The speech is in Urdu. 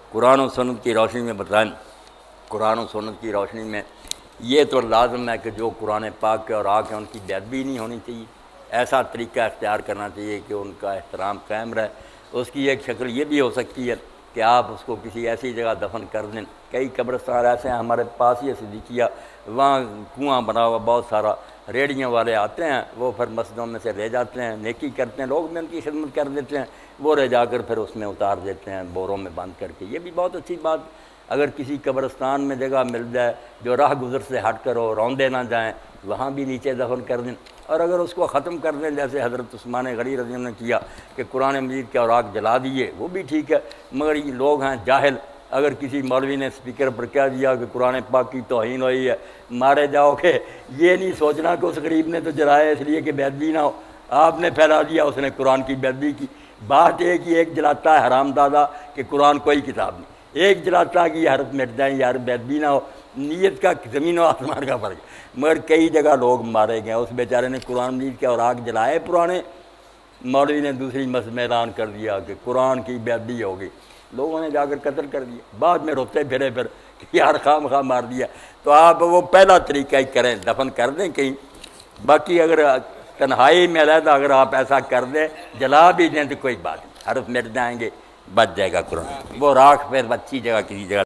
قرآن و سنت کی روشنی میں بتائیں، قرآن و سنت کی روشنی میں یہ تو لازم ہے کہ جو قرآن پاک کے اور آگ ہیں ان کی بے ادبی نہیں ہونی چاہیے، ایسا طریقہ اختیار کرنا چاہیے کہ ان کا احترام قائم رہے۔ اس کی ایک شکل یہ بھی ہو سکتی ہے کہ آپ اس کو کسی ایسی جگہ دفن کر دیں۔ کئی قبرستان ایسے ہیں ہمارے پاس ہی صدیقیہ، وہاں کنواں بنا ہوا بہت سارا، ریڑیاں والے آتے ہیں، وہ پھر مسجدوں میں سے لے جاتے ہیں، نیکی کرتے ہیں، لوگ بھی ان کی خدمت کر دیتے ہیں، وہ لے جا کر پھر اس میں اتار دیتے ہیں بوروں میں بند کر کے۔ یہ بھی بہت اچھی بات، اگر کسی قبرستان میں جگہ مل جائے جو راہ گزر سے ہٹ کر ہو، روندے نہ جائیں، وہاں بھی نیچے دفن کر دیں۔ اور اگر اس کو ختم کر دیں جیسے حضرت عثمان غنی رضی اللہ عنہ نے کیا کہ قرآن مجید کے اوراق جلا دیے، وہ بھی ٹھیک ہے، مگر یہ لوگ ہیں جاہل، اگر کسی مولوی نے اسپیکر پر کہہ دیا کہ قرآن پاک کی توہین ہوئی ہے، مارے جاؤ گے، یہ نہیں سوچنا کہ اس غریب نے تو جلایا اس لیے کہ بے ادبی نہ ہو، آپ نے پھیلا دیا، اس نے قرآن کی بے ادبی کی۔ بات ایک ہی، ایک جلاتا ہے حرام دادا کہ قرآن کوئی کتاب نہیں، ایک جلاتا ہے کہ یہ حرف مٹ جائیں یار بے ادبی نہ ہو، نیت کا زمین و آسمان کا فرق ہے۔ مگر کئی جگہ لوگ مارے گئے، اس بیچارے نے قرآن مجید کے اوراق جلائے پرانے، مولوی نے دوسری مسجد میں اعلان کر دیا کہ قرآن کی بے ادبی ہو گئی، لوگوں نے جا کر قتل کر دیا، بعد میں روتے پھرے پھر کہ یار خواہ مخواہ مار دیا۔ تو آپ وہ پہلا طریقہ ہی کریں، دفن کر دیں کہیں۔ باقی اگر تنہائی میں علیحدہ اگر آپ ایسا کر دیں، جلا بھی دیں تو کوئی بات نہیں، حرف مٹ جائیں گے، بچ جائے گا قرآن، وہ راکھ پھر اچھی جگہ کسی جگہ